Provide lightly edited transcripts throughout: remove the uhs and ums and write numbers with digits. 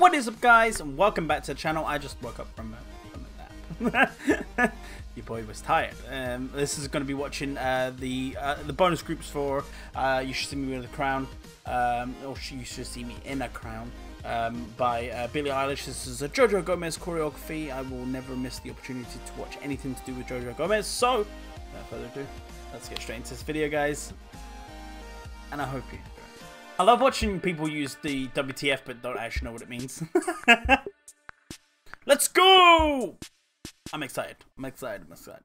What is up, guys, and welcome back to the channel. I just woke up from a nap. Your boy was tired. This is going to be watching the bonus groups for You Should See Me With a Crown, or You Should See Me in a Crown, by Billie Eilish. This is a Jojo Gomez choreography. I will never miss the opportunity to watch anything to do with Jojo Gomez. So, without further ado, let's get straight into this video, guys. And I hope you enjoy it. I love watching people use the WTF but don't actually know what it means. Let's go! I'm excited. I'm excited. I'm excited.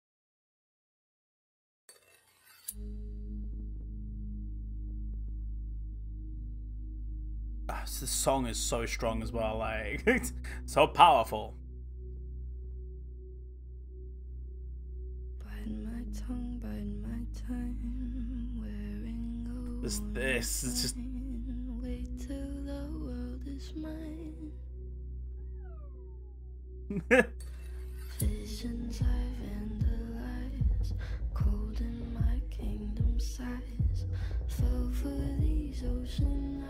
This song is so strong as well. Like, it's so powerful. This is just. Wait till the world is mine. Visions I've vandalized, cold in my kingdom size. Fell for these ocean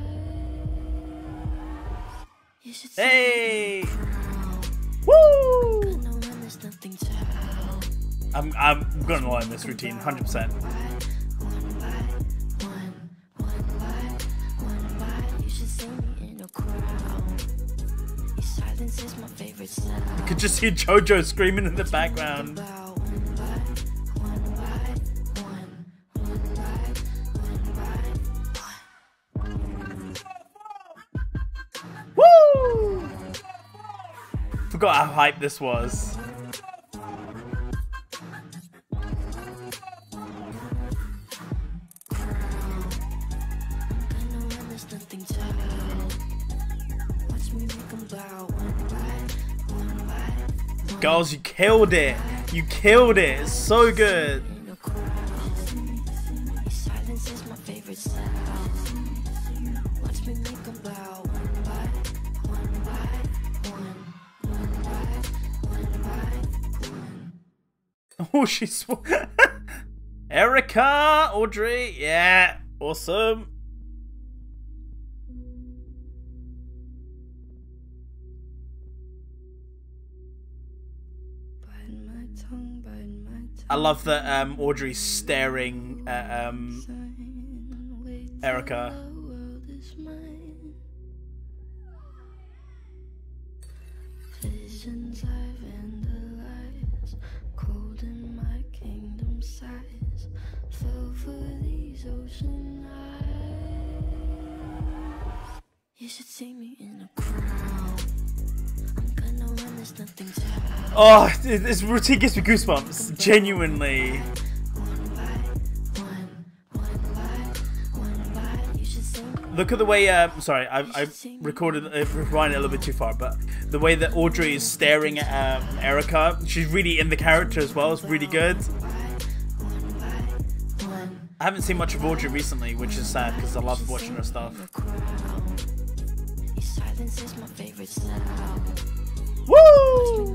eyes. You should see Hey! me Woo! gonna run, there's nothing to help. I'm gonna learn this routine 100%. Is my favorite sound. You could just hear Jojo screaming in the background. Woo! Forgot how hype this was. Girls, you killed it. You killed it. It's so good. Silence is my favorite sound. Watch me make them bow one by one by one. Oh, she's Erica, Audrey, yeah, awesome. I love that Audrey's staring at Erica. Visions I've vandalized, cold in my kingdom size. Fell for these ocean eyes. You should see me in a crown. I'm gonna run, there's nothing to help. Oh, this routine gives me goosebumps. Genuinely. Look at the way, sorry, I recorded, rewind it a little bit too far, but the way that Audrey is staring at Erica, she's really in the character as well. It's really good. I haven't seen much of Audrey recently, which is sad because I love watching her stuff. Silence is my favorite sound. Woo!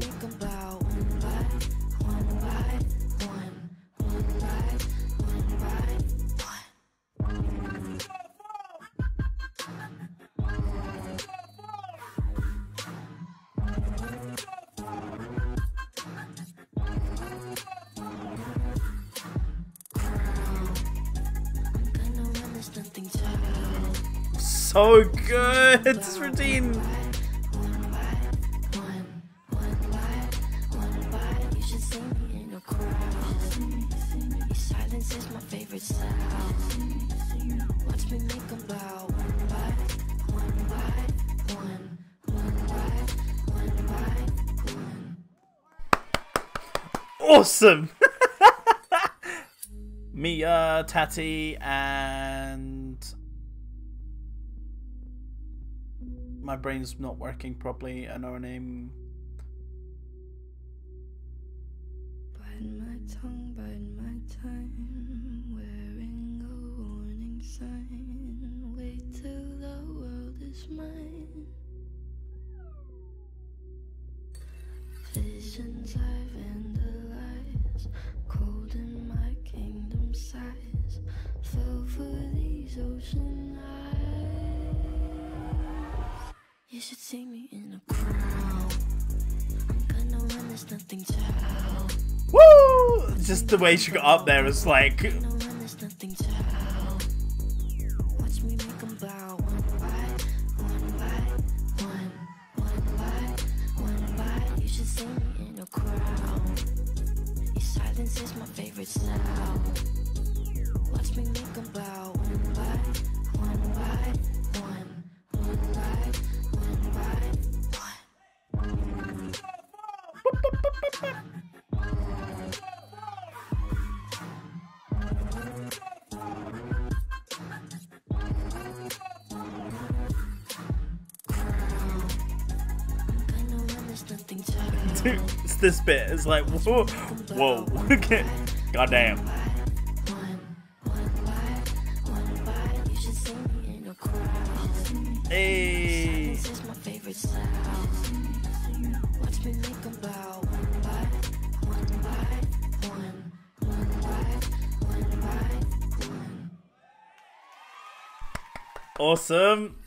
So good, this routine. Silence is my favorite sound. Watch me make them bow one by one. Awesome. Mia, Tati, and my brain's not working properly. I know her name. Bite my tongue, wearing a warning sign. Wait till the world is mine. Visions I've vandalized, cold in my kingdom size. Fell for these ocean eyes. You should see me in a crowd. I'm gonna run, there's nothing to help. Woo! Just the way she got up there was like. Gonna run, there's nothing to help. Watch me make 'em bow one by one by. You should see me in a crowd. Your silence is my favorite sound. Watch me make 'em bow one by one. Dude, it's this bit. It's like, whoa, whoa. Goddamn. Hey. Awesome.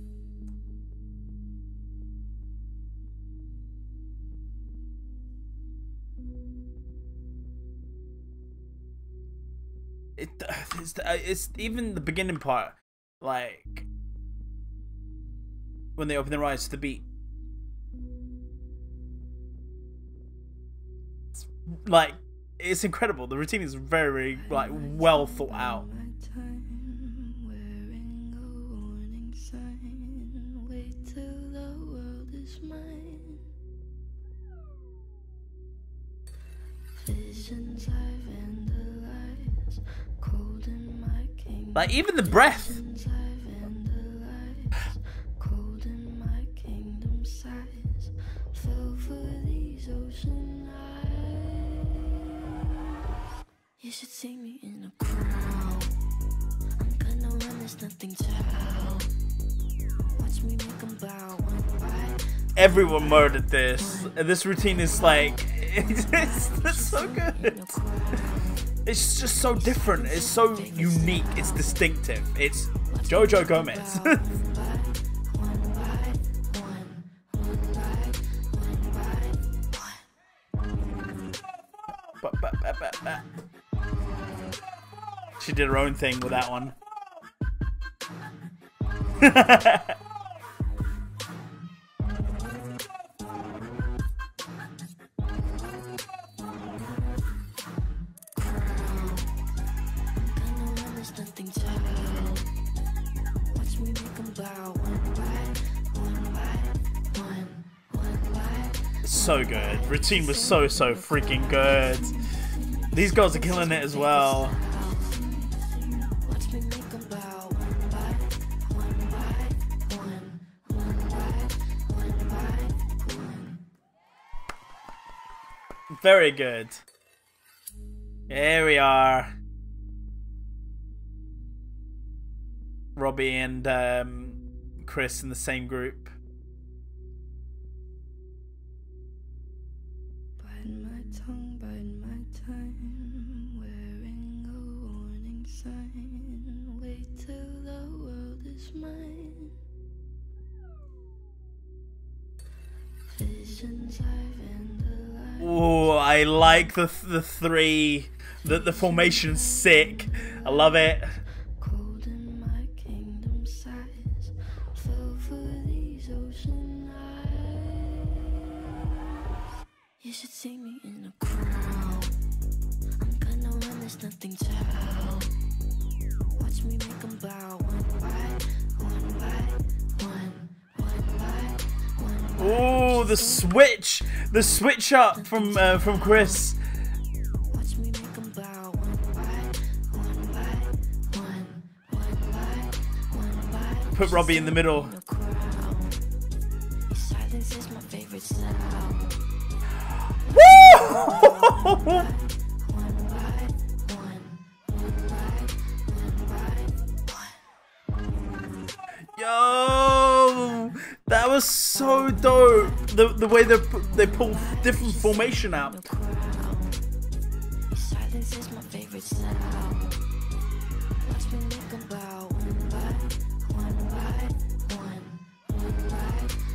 It's even the beginning part, like when they open their eyes to the beat. Like, it's incredible. The routine is very, like, well thought out. Like, even the breath. You should see me in a crowd. I'm gonna run, there's nothing to help. Watch me make 'em bow one by. Everyone murdered this. And this routine is like, it's so good. It's just so different. It's so unique. It's distinctive. It's Jojo Gomez. She did her own thing with that one. So good. Routine was so freaking good. These girls are killing it as well. Very good. Here we are. Robbie and Chris in the same group. Bite my tongue, bite my time, wearing a warning sign. Wait till the world is mine. Visions I've vandalized. Ooh, I like the three. The formation's sick. I love it. Cold in my kingdom size, fell for these ocean eyes. You should see me in a crowd. I'm gonna run, there's nothing to help. Watch me make 'em bow one by one. Ooh, the switch up from Chris. Watch me make 'em bow one by one. Put Robbie in the middle. Silence is my favorite sound. Woo! Yo, that was so dope. The way they pull different formation out. Silence is my favorite sound. Watch me make 'em bow one by one.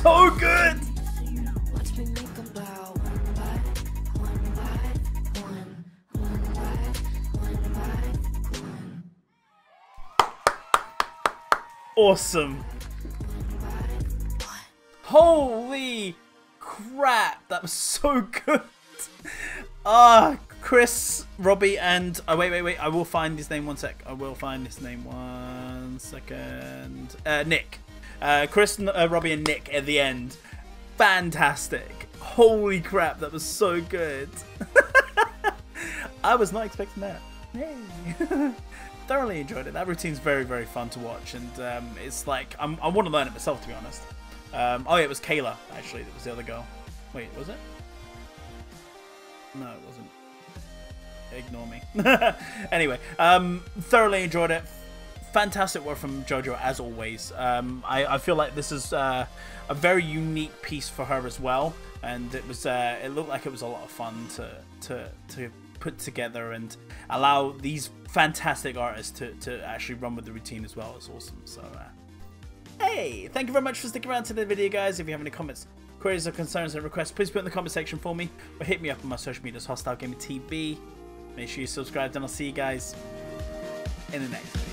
so good. Watch me make 'em bow one by one by one, one by one. Awesome. Holy crap, that was so good. Chris, Robbie, and wait, I will find his name one sec. I will find his name 1 second. Nick. Chris, Robbie, and Nick at the end. Fantastic. Holy crap, that was so good. I was not expecting that. Yay. Thoroughly enjoyed it. That routine's very, very fun to watch, and it's like I want to learn it myself, to be honest. Oh yeah, it was Kayla actually. That was the other girl. Wait, was it? No, it wasn't. Ignore me. Anyway, thoroughly enjoyed it. Fantastic work from JoJo as always. I feel like this is a very unique piece for her as well, and it was it looked like it was a lot of fun to put together and allow these fantastic artists to actually run with the routine as well. It's awesome. So hey, thank you very much for sticking around to the video, guys. If you have any comments, queries, or concerns and requests, please put in the comment section for me, or hit me up on my social medias, Hostile Gamer TV. Make sure you subscribe, and I'll see you guys in the next video.